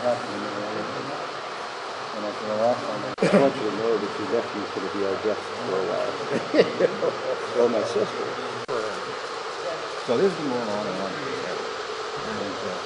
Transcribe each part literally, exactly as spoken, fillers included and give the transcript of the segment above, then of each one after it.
happening there. And I said, well, last time I want you to know that your nephew's going to be our guest for a while. Well, my sister. So this has been going on and on. And, uh,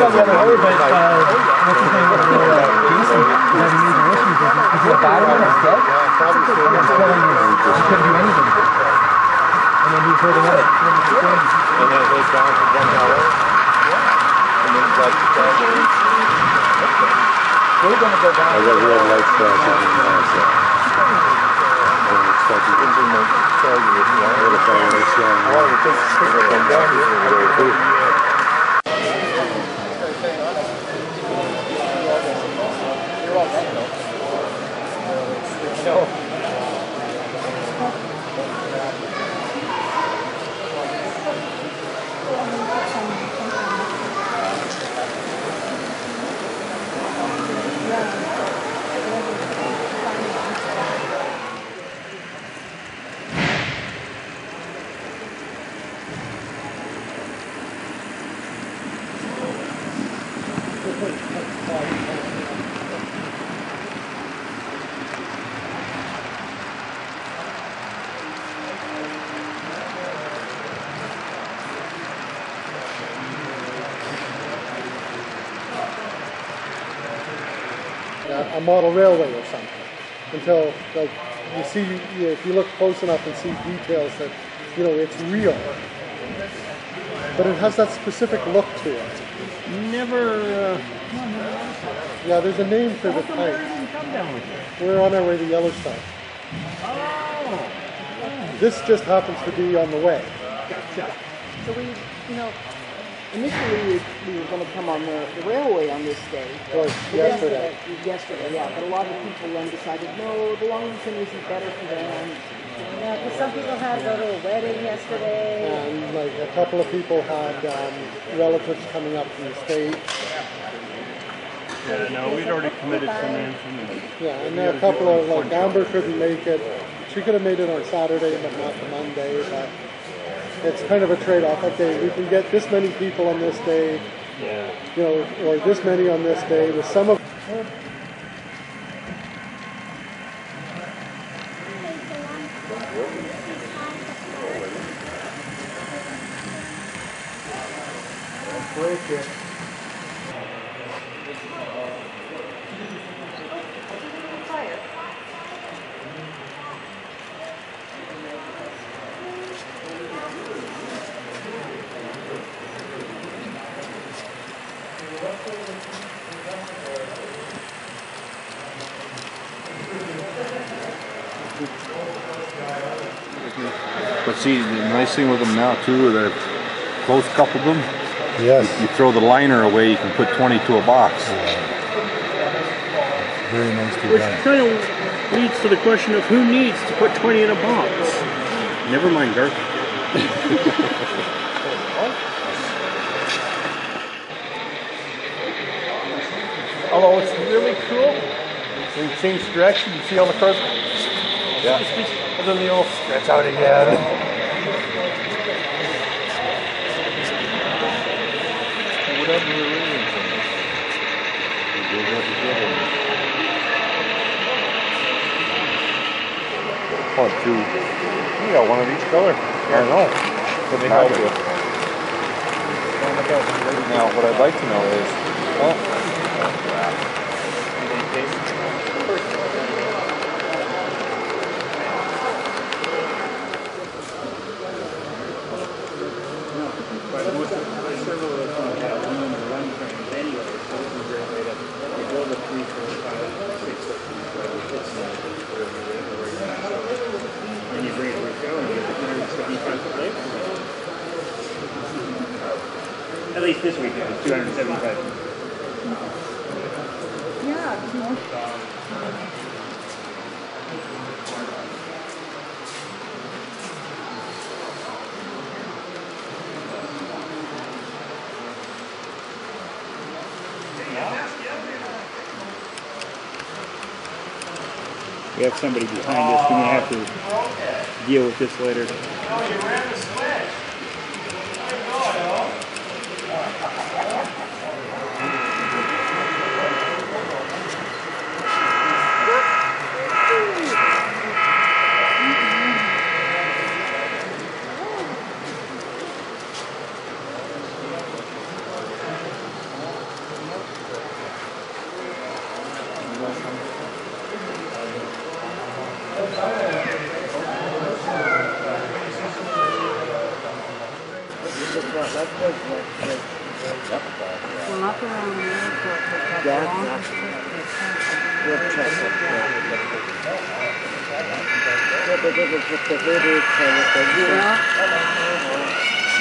go the other way, but uh, what's his name? Uh, Jason, is having major issues. Is he, is he a bad one instead? He's killing his, he couldn't do anything. And then he's holding up. And then it goes down for one hour. Yeah. And then it's like, we're going to go down. I got real light flashing in the eyes. And it's like you can do no charging with me. I would have found this young. I wanted to come down here. A model railway or something, until like you see, you, if you look close enough and see details that, you know, it's real, but it has that specific look to it. Never. Uh, yeah, there's a name for the type. We're on our way to Yellowstone. Oh. This just happens to be on the way. Gotcha. So we, you know, initially we were going to come on the, the railway on this day. Well, But yesterday. then- Yesterday, yeah. But a lot of people then decided, no, the long weekend isn't better for them. Yeah, because some people had to go to a wedding yesterday. And like a couple of people had um, relatives coming up from the state. Yeah, no, we'd already committed some in from the. Yeah, and then a couple of, like Amber couldn't make it. She could have made it on Saturday, but not the Monday. But it's kind of a trade-off. Okay, we can get this many people on this day, Yeah. you know, or this many on this day. With some of But see, the nice thing with them now too, that close coupled them. yes, You throw the liner away, you can put twenty to a box. very nicely Which kind of leads to the question of who needs to put twenty in a box. Never mind, Garth. Although it's really cool. When you change direction, you see all the cars. Yeah. And then they all stretch out again. Whatever it is. You do what you get in. Oh, two. You got one of each color. I know. But they help you. Now, what I'd like to know is, oh, And you bring it to a show and you get one hundred seventy-five foot lake. At least this weekend is two hundred seventy-five. We have somebody behind us. We may have to deal with this later. Just what, that's good, that's good. Well, up around the airport, they've got Yeah, the longest yeah. trip they've had. Good check up there. What they did was with the voodoo kind of thing. Yeah.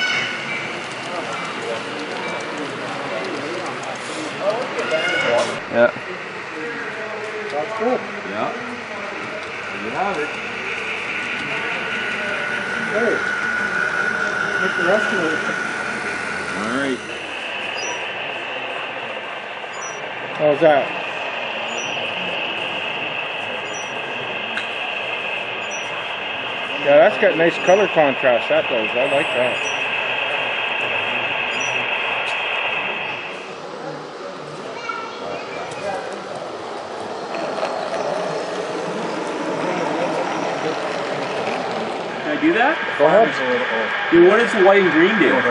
Yeah. That's good. Yeah. There you have it. Hey, make the rest of it. All right. How's that? Yeah, that's got nice color contrast, that does. I like that. Can I do that? Go ahead. Dude, what does the white and green do?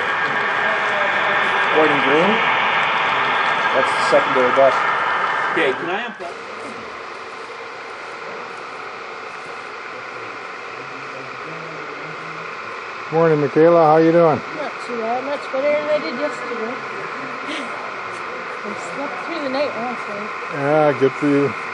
White and green. That's the secondary bus. Okay, can I unplug? Morning, Michaela. How you doing? Not too bad, much better than I did yesterday. I slept through the night last night. Yeah, good for you.